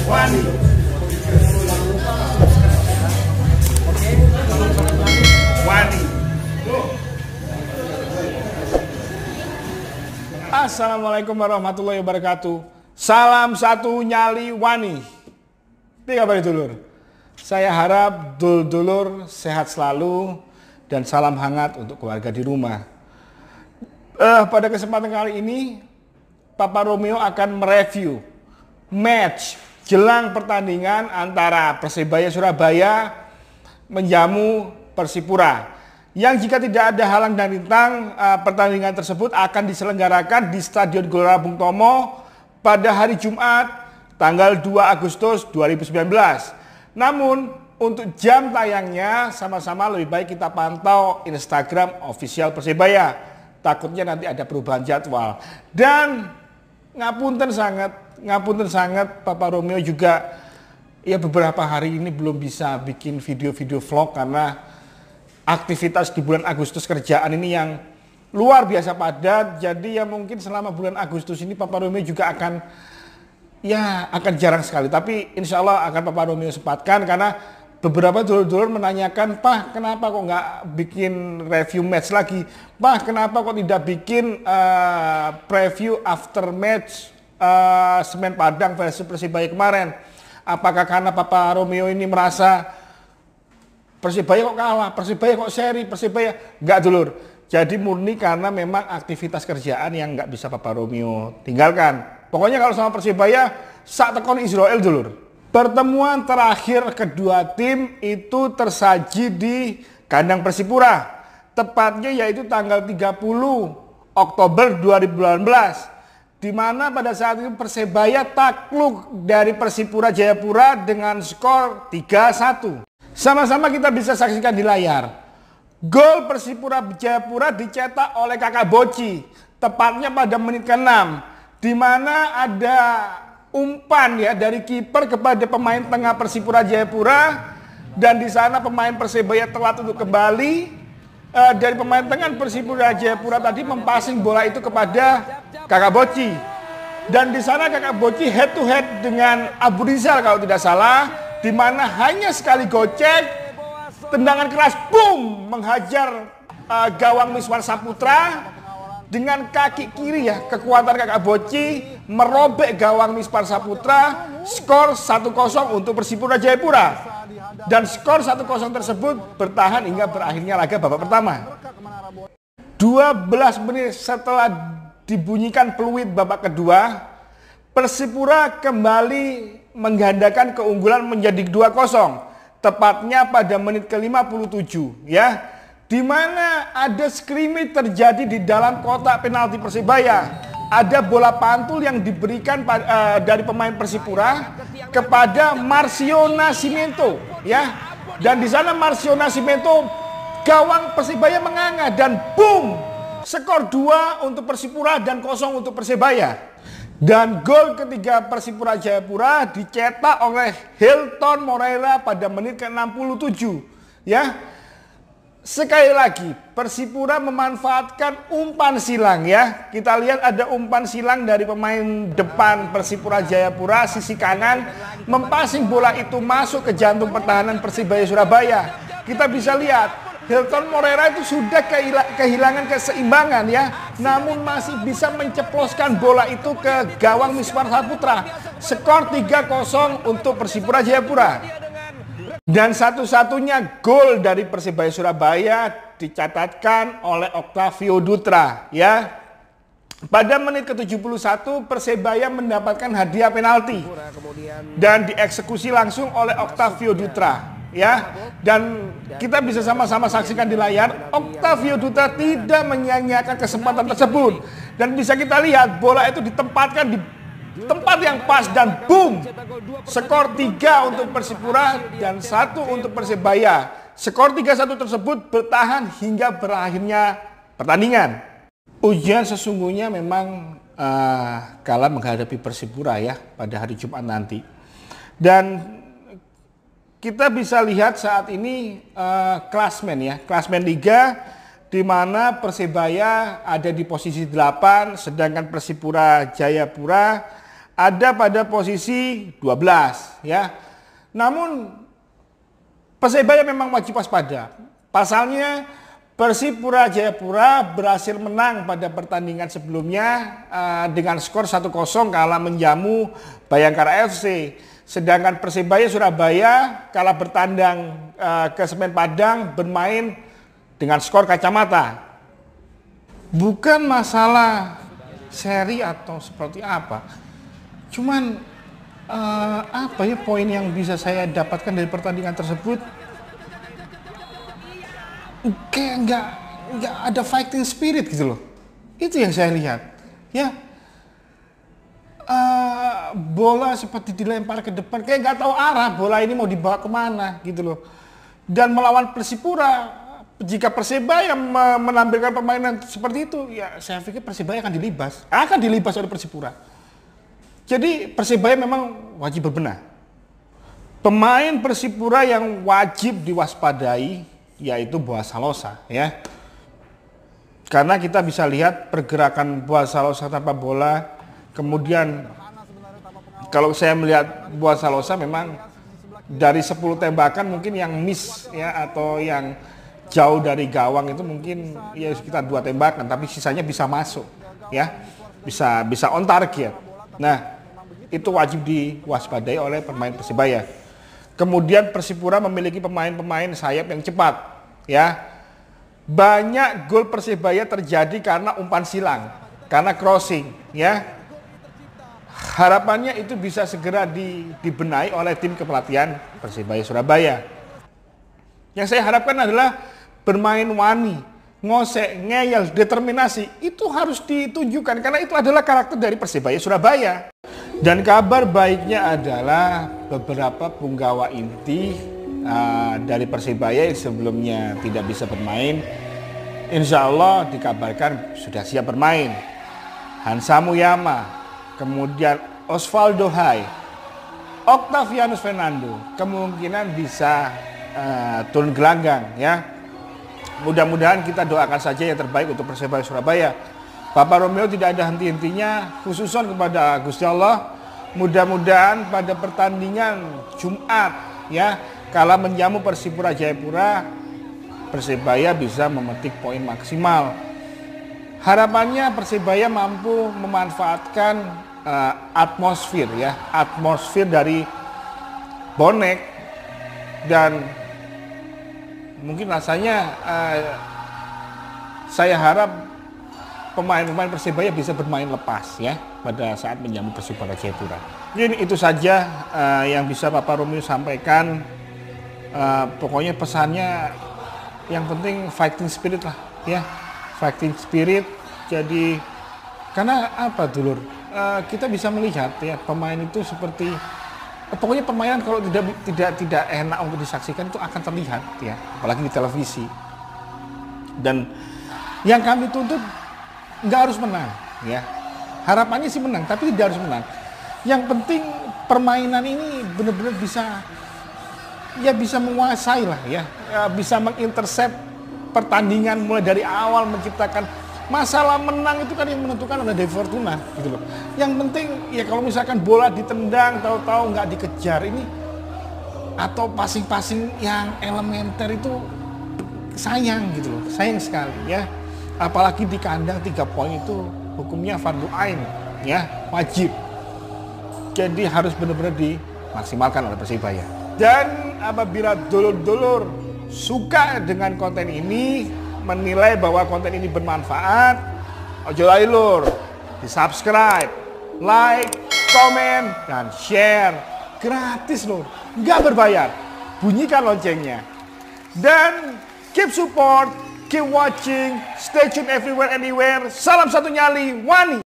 Wani. Wani. Assalamualaikum warahmatullahi wabarakatuh. Salam satu nyali Wani. Ini kabar dulur. Saya harap dulur sehat selalu dan salam hangat untuk keluarga di rumah. Pada kesempatan kali ini, Papa Romeo akan mereview match jelang pertandingan antara Persebaya Surabaya menjamu Persipura. Yang jika tidak ada halang dan rintang, pertandingan tersebut akan diselenggarakan di Stadion Gelora Bung Tomo pada hari Jumat tanggal 2 Agustus 2019. Namun untuk jam tayangnya sama-sama lebih baik kita pantau Instagram official Persebaya. Takutnya nanti ada perubahan jadwal. Dan ngapunten sangat Papa Romeo juga ya beberapa hari ini belum bisa bikin video-video vlog karena aktivitas di bulan Agustus kerjaan ini yang luar biasa padat. Jadi ya mungkin selama bulan Agustus ini Papa Romeo juga akan jarang sekali. Tapi insya Allah akan Papa Romeo sempatkan karena beberapa dulur-dulur menanyakan, Pak kenapa kok nggak bikin review match lagi? Pak kenapa kok tidak bikin preview after match Semen Padang versus Persibaya kemarin? Apakah karena Papa Romeo ini merasa Persibaya kok kalah, Persibaya kok seri, Persibaya nggak dulur. Jadi murni karena memang aktivitas kerjaan yang nggak bisa Papa Romeo tinggalkan. Pokoknya kalau sama Persibaya, sak tekon Israel dulur. Pertemuan terakhir kedua tim itu tersaji di kandang Persipura. Tepatnya yaitu tanggal 30 Oktober 2018. Di mana pada saat itu Persebaya takluk dari Persipura Jayapura dengan skor 3-1. Sama-sama kita bisa saksikan di layar. Gol Persipura Jayapura dicetak oleh Kakak Boci, tepatnya pada menit ke-6, di mana ada umpan ya dari kiper kepada pemain tengah Persipura Jayapura, dan di sana pemain Persebaya telat untuk kembali. Dari pemain tengah Persipura Jayapura tadi mempassing bola itu kepada Kakak Boci, dan di sana Kakak Boci head to head dengan Abu Rizal kalau tidak salah, di mana hanya sekali gocek, tendangan keras boom menghajar gawang Miswar Saputra. Dengan kaki kiri ya, kekuatan Kakak Boci merobek gawang Miswar Saputra. Skor 1-0 untuk Persipura Jayapura. Dan skor 1-0 tersebut bertahan hingga berakhirnya laga babak pertama. 12 menit setelah dibunyikan peluit babak kedua, Persipura kembali menggandakan keunggulan menjadi 2-0. Tepatnya pada menit ke-57 ya. Di mana ada scrimmage terjadi di dalam kotak penalti Persibaya. Ada bola pantul yang diberikan dari pemain Persipura kepada Marcio Nascimento ya. Dan di sana Marcio Nascimento, gawang Persibaya menganga dan boom, skor 2 untuk Persipura dan 0 untuk Persibaya. Dan gol ketiga Persipura Jayapura dicetak oleh Hilton Moreira pada menit ke-67 ya. Sekali lagi, Persipura memanfaatkan umpan silang ya. Kita lihat ada umpan silang dari pemain depan Persipura Jayapura, sisi kanan, mempassing bola itu masuk ke jantung pertahanan Persibaya Surabaya. Kita bisa lihat, Hilton Moreira itu sudah kehilangan keseimbangan ya. Namun masih bisa menceploskan bola itu ke gawang Miswar Saputra. Skor 3-0 untuk Persipura Jayapura. Dan satu-satunya gol dari Persibaya Surabaya dicatatkan oleh Octavio Dutra ya. Pada menit ke-71 Persebaya mendapatkan hadiah penalti dan dieksekusi langsung oleh Octavio Dutra ya. Dan kita bisa sama-sama saksikan di layar, Octavio Dutra tidak menyia-nyiakan kesempatan tersebut. Dan bisa kita lihat bola itu ditempatkan di tempat yang pas dan boom, skor 3 untuk Persipura dan 1 untuk Persebaya. Skor 3-1 tersebut bertahan hingga berakhirnya pertandingan. Ujian sesungguhnya memang kala menghadapi Persipura ya pada hari Jumat nanti. Dan kita bisa lihat saat ini klasmen Liga, di mana Persebaya ada di posisi 8, sedangkan Persipura Jayapura ada pada posisi 12 ya. Namun Persebaya memang wajib waspada. Pasalnya Persipura Jayapura berhasil menang pada pertandingan sebelumnya dengan skor 1-0 kalah menjamu Bayangkara FC. Sedangkan Persebaya Surabaya kalah bertandang ke Semen Padang bermain dengan skor kacamata. Bukan masalah seri atau seperti apa. Cuman apa ya poin yang bisa saya dapatkan dari pertandingan tersebut? Kayak nggak ada fighting spirit gitu loh. Itu yang saya lihat. Ya, bola seperti dilempar ke depan, kayak nggak tahu arah bola ini mau dibawa kemana gitu loh. Dan melawan Persipura, jika Persebaya menampilkan permainan seperti itu, ya saya pikir Persebaya akan dilibas oleh Persipura. Jadi Persebaya memang wajib berbenah. Pemain Persipura yang wajib diwaspadai yaitu Boaz Salosa ya. Karena kita bisa lihat pergerakan Boaz Salosa tanpa bola. Kemudian kalau saya melihat Boaz Salosa memang dari 10 tembakan mungkin yang miss ya atau yang jauh dari gawang itu mungkin ya sekitar 2 tembakan, tapi sisanya bisa masuk ya. Bisa on target. Nah, itu wajib diwaspadai oleh pemain Persebaya. Kemudian Persipura memiliki pemain-pemain sayap yang cepat, ya. Banyak gol Persebaya terjadi karena umpan silang, karena crossing, ya. Harapannya itu bisa segera dibenahi oleh tim kepelatihan Persebaya Surabaya. Yang saya harapkan adalah bermain wani, ngosek, ngeyel, determinasi, itu harus ditunjukkan karena itu adalah karakter dari Persebaya Surabaya. Dan kabar baiknya adalah beberapa punggawa inti dari Persebaya yang sebelumnya tidak bisa bermain, insya Allah dikabarkan sudah siap bermain. Hansa Muyama, kemudian Osvaldo Hai, Octavianus Fernando kemungkinan bisa turun gelanggang ya. Mudah-mudahan kita doakan saja yang terbaik untuk Persebaya Surabaya. Bapak Romeo tidak ada henti-hentinya, khususon kepada Gusti Allah. Mudah-mudahan pada pertandingan Jumat ya, kala menjamu Persipura Jayapura, Persebaya bisa memetik poin maksimal. Harapannya Persebaya mampu memanfaatkan atmosfer dari bonek, dan mungkin rasanya saya harap pemain-pemain Persebaya bisa bermain lepas ya pada saat menjamu Persipura Jayapura. Jadi itu saja yang bisa Bapak Romeo sampaikan. Pokoknya pesannya yang penting fighting spirit lah ya, fighting spirit. Jadi karena apa dulur, kita bisa melihat ya pemain itu seperti pokoknya permainan kalau tidak enak untuk disaksikan itu akan terlihat ya, apalagi di televisi. Dan yang kami tuntut nggak harus menang ya, harapannya sih menang tapi tidak harus menang. Yang penting permainan ini benar-benar bisa menguasai lah ya, bisa mengintercept pertandingan mulai dari awal, menciptakan. Masalah menang itu kan yang menentukan adalah Dewi Fortuna gitu loh. Yang penting ya kalau misalkan bola ditendang tahu-tahu nggak dikejar ini, atau passing yang elementer itu sayang gitu loh, sayang sekali ya. Apalagi di kandang 3 poin itu hukumnya fardu ain ya, wajib. Jadi harus benar-benar dimaksimalkan oleh Persibaya. Dan apabila dulur-dulur suka dengan konten ini, menilai bahwa konten ini bermanfaat, ojo lali lur, di-subscribe, like, komen, dan share. Gratis lur, nggak berbayar. Bunyikan loncengnya. Dan keep support, keep watching, stay tuned everywhere, anywhere. Salam satu nyali, Wani.